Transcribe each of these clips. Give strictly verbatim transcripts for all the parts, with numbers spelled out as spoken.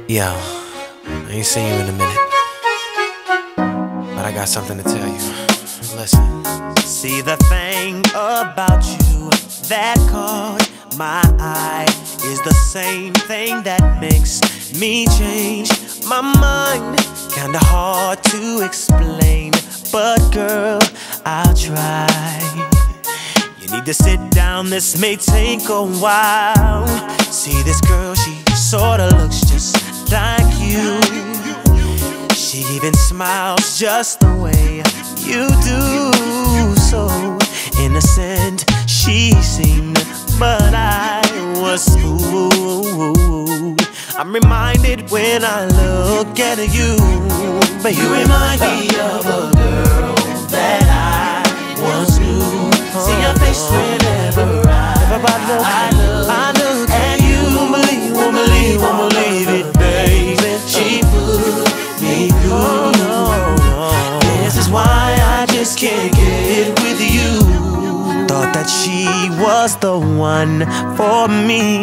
Yo, I ain't seen you in a minute, but I got something to tell you. Listen. See, the thing about you that caught my eye is the same thing that makes me change my mind. Kinda hard to explain, but girl, I'll try. You need to sit down, this may take a while. See, this girl, she sorta looks just like you. She even smiles just the way you do. So innocent she seemed, but I was fooled. I'm reminded when I look at you, but you remind me of a girl that I once knew. See your face whenever I, I look, I look at you. Won't believe, won't believe, won't believe it, baby. She put me through. No, no. This is why I just can't get with you. Thought that she was the one for me,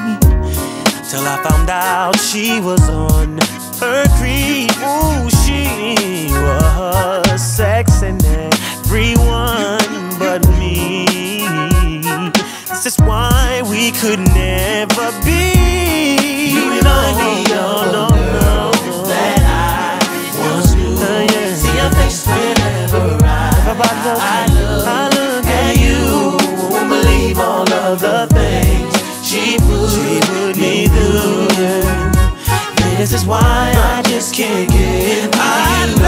till I found out she was on her creep. Ooh, she was sexing everyone but me. This is why we could never be. You remind me of no, no, no, that I once knew. Uh, yeah. See your face whenever I, I, look, I look at you. Won't believe all of the things she put, she put me through. Yeah. This is why I just can't get with I you.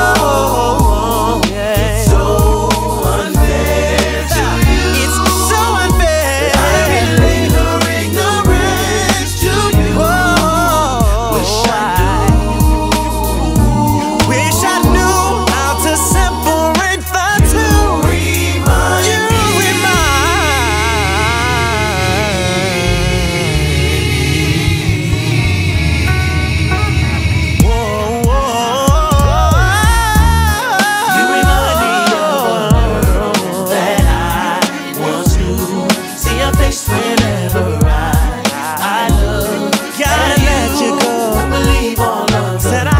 know, yeah. It's so unfair to you. It's so unfair. I can leave her ignorance to you. Oh, wish I knew. Wish I knew how to separate the two. Remind you me. Remind. Whoa, whoa. You remind me of a girl that I once knew. See your face whenever I, I look. Gotta let you go. Won't believe all of the Said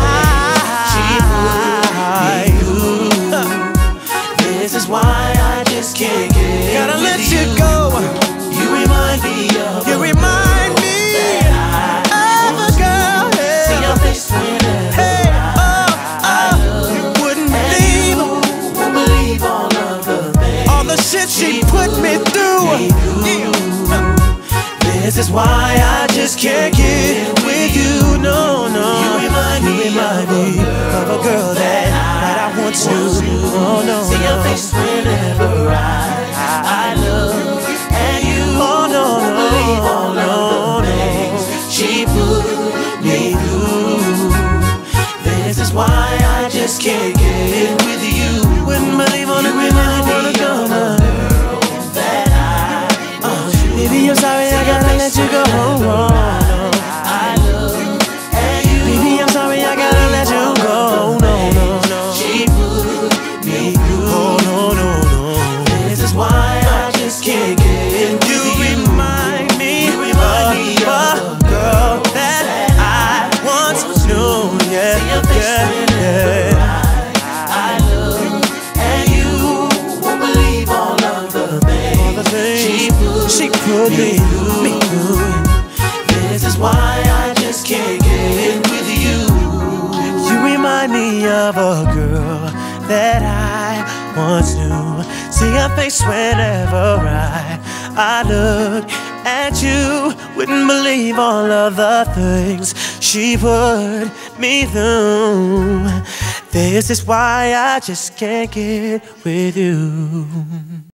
I, she put me through. This is why I just can't get Gotta with let you, you go. You remind me of You remind me of a girl. Yeah. See your face whenever hey, oh, I, I look. You wouldn't believe you won't believe all of the things all the shit she put me through. Me through. Yeah. This is why I just can't get with you. No, no. You remind me, you remind me of a girl that, that I once knew. Oh, no, see your face whenever I, I look at you. Oh, no, no, believe all of the things she put me through. This is why I just can't get with you. Wouldn't believe on the remind me of a girl that I uh, baby, I'm sorry, I gotta let you go. Oh, no. I look at you. Baby, I'm sorry, I gotta let you go. No, no, no. She put me through. Oh, no, no, no. This is why I just can't get with you. You remind me, you remind me of a girl that I once knew. Yeah, yeah, yeah. I look at you. Won't believe all of the things she put, she put me through. Me through. This is why I just can't get with you. You remind me of a girl that I once knew. See her face whenever I, I look at you. Wouldn't believe all of the things she put me through. This is why I just can't get with you.